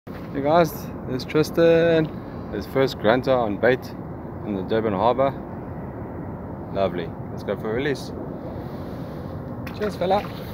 Hey guys, there's Tristan. His first grunter on bait in the Durban harbour. Lovely. Let's go for a release. Cheers fella.